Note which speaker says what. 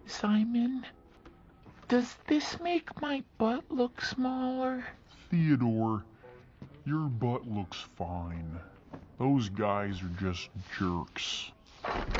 Speaker 1: Simon, does this make my butt look smaller?
Speaker 2: Theodore, your butt looks fine. Those guys are just jerks.